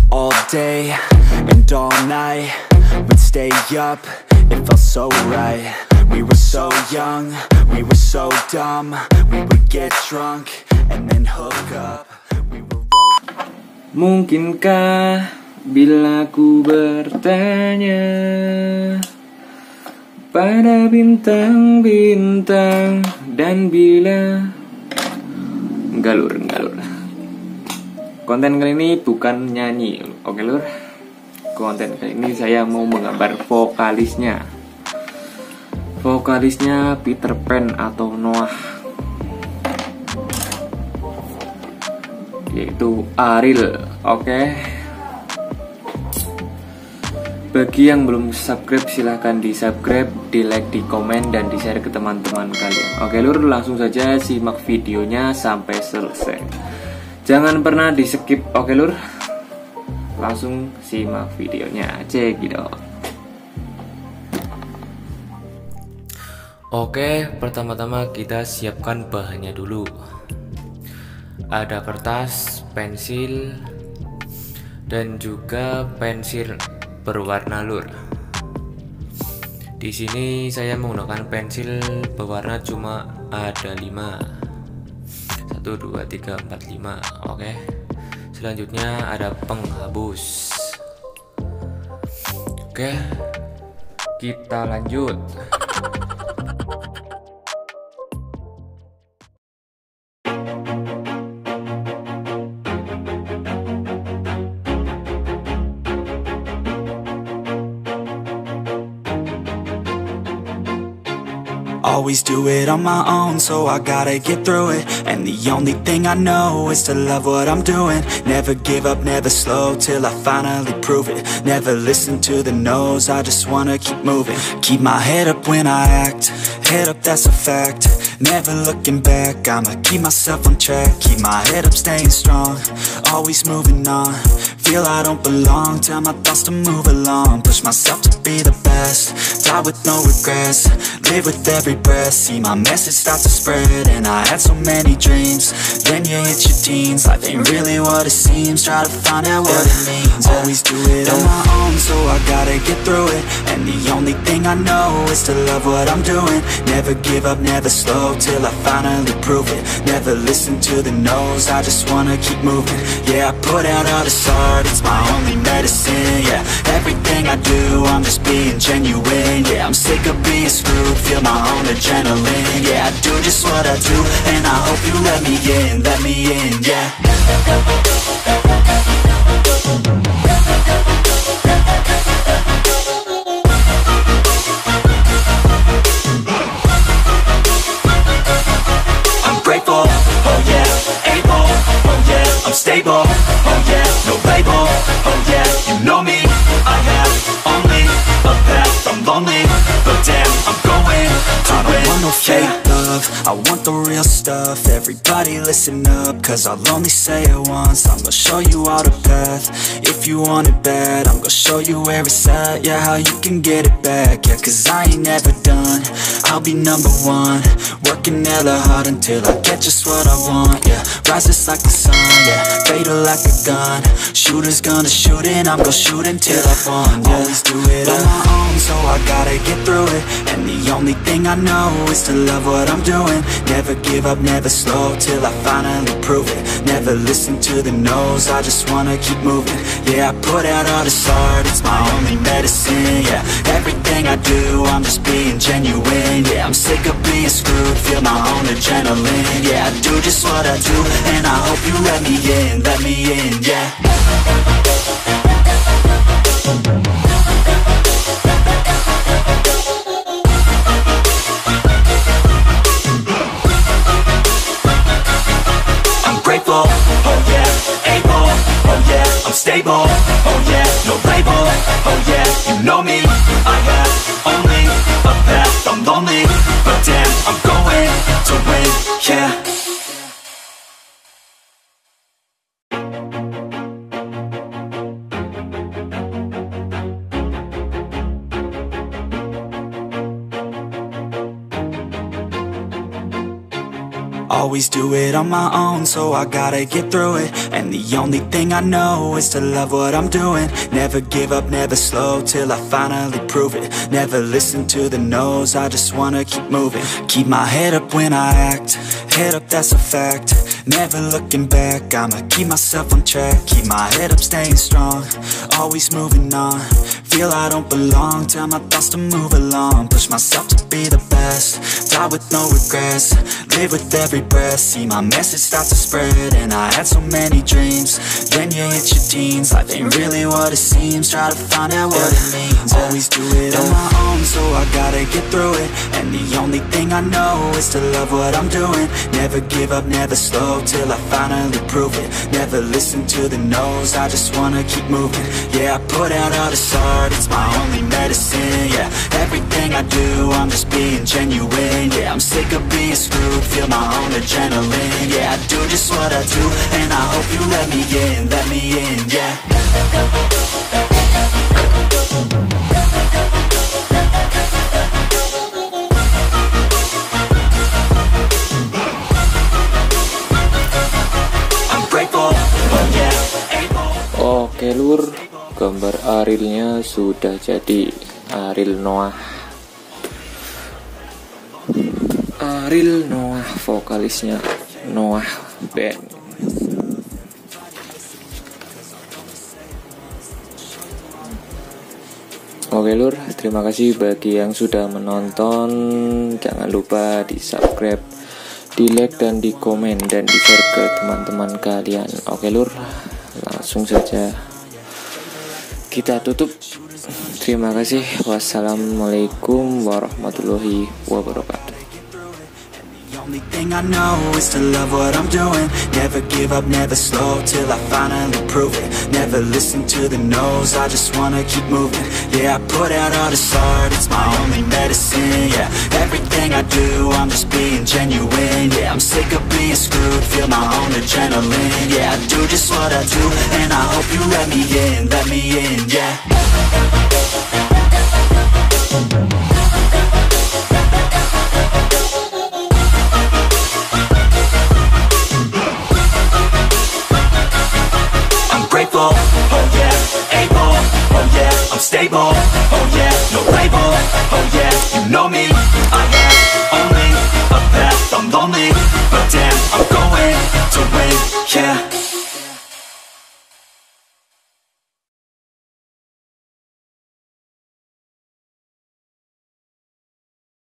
all day and all night. We'd stay up, it felt so right. We were so young, we were so dumb. We would get drunk and then hook up. Mungkinkah bila ku bertanya pada bintang-bintang dan bila galur. Konten kali ini bukan nyanyi, oke lur. Konten kali ini saya mau menggambar vokalisnya Peter Pan atau Noah, yaitu Ariel. Oke. Bagi yang belum subscribe silahkan di subscribe, di like, di komen, dan di share ke teman-teman kalian. Oke lur, langsung saja simak videonya sampai selesai. Jangan pernah di skip, oke lur. Langsung simak videonya, cek gitu. Oke, pertama-tama kita siapkan bahannya dulu. Ada kertas, pensil, dan juga pensil berwarna lur. Di sini saya menggunakan pensil berwarna cuma ada 5. 1, 2, 3, 4, 5. Oke. Selanjutnya ada penghapus. Oke. Kita lanjut. Always do it on my own, so I gotta get through it. And the only thing I know is to love what I'm doing. Never give up, never slow, till I finally prove it. Never listen to the no's, I just wanna keep moving. Keep my head up when I act, head up, that's a fact. Never looking back, I'ma keep myself on track. Keep my head up, staying strong, always moving on. Feel I don't belong, tell my thoughts to move along. Push myself to be the best, die with no regrets. Live with every breath, see my message start to spread. And I had so many dreams, then you hit your teens. Life ain't really what it seems, try to find out what it means. Always do it on my own, so I gotta get through it. And the only thing I know is to love what I'm doing. Never give up, never slow, till I finally prove it. Never listen to the no's, I just wanna keep moving. Yeah, I put out all this art, it's my only medicine. Yeah, everything I do, I'm just being genuine. Yeah, I'm sick of being screwed, feel my own adrenaline. Yeah, I do just what I do, and I hope you let me in, yeah. I'm grateful, oh yeah, able, oh yeah, I'm stable, oh yeah, no label, oh yeah, you know me, I have only a path, I'm lonely, but damn, I'm going to win. I don't want no fake love, I want the real stuff. Everybody listen up, cause I'll only say it once. I'm gonna show you all the path, if you want it bad. I'm gonna show you where it's at, yeah, how you can get it back. Yeah, cause I ain't never done, I'll be number one. Working hella hard until I get just what I want. Yeah, rises like the sun, yeah, fatal like a gun. Shooter's gonna shoot and I'm gonna shoot until I won. Yeah, always do it on my own, so I gotta get through it. And the only thing I know is to love what I'm doing. Never give up, never slow, till I finally prove it. Never listen to the no's, I just wanna keep moving. Yeah, I put out all this art, it's my only medicine. Yeah, everything I do, I'm just being genuine. Yeah, I'm sick of being screwed, feel my own adrenaline. Yeah, I do just what I do, and I hope you let me in, yeah. I'm grateful, oh yeah, able, oh yeah, I'm stable, oh yeah, no label, oh yeah, you know me, I have only a path, I'm lonely, but damn, I'm going to win, yeah. Always do it on my own, so I gotta get through it. And the only thing I know is to love what I'm doing. Never give up, never slow, till I finally prove it. Never listen to the no's, I just wanna keep moving. Keep my head up when I act, head up, that's a fact. Never looking back, I'ma keep myself on track. Keep my head up, staying strong, always moving on. Feel I don't belong, tell my thoughts to move along. Push myself to be the best, die with no regrets. Live with every breath, see my message start to spread. And I had so many dreams, then you hit your teens. Life ain't really what it seems, try to find out what it means. Always do it on my own, so I gotta get through it. And the only thing I know is to love what I'm doing. Never give up, never slow, till I finally prove it. Never listen to the no's, I just wanna keep moving. Yeah, I put out all this art, it's my only medicine. Yeah, everything I do, I'm just being genuine. Yeah, I'm sick of being screwed, feel my own adrenaline. Yeah, I do just what I do, and I hope you let me in, yeah. Oke lur, gambar Arielnya sudah jadi. Ariel Noah vokalisnya Noah Band. Oke lur, terima kasih bagi yang sudah menonton. Jangan lupa di subscribe, di like dan di komen dan di share ke teman-teman kalian. Oke lur, langsung saja kita tutup. Terima kasih. Wassalamualaikum warahmatullahi wabarakatuh. Only thing I know is to love what I'm doing. Never give up, never slow, till I finally prove it. Never listen to the no's, I just wanna keep moving. Yeah, I put out all this art, it's my only medicine. Yeah, everything I do, I'm just being genuine. Yeah, I'm sick of being screwed, feel my own adrenaline. Yeah, I do just what I do, and I hope you let me in, yeah. Grateful, oh yeah, able, oh yeah, I'm stable, oh yeah, no label, oh yeah, you know me.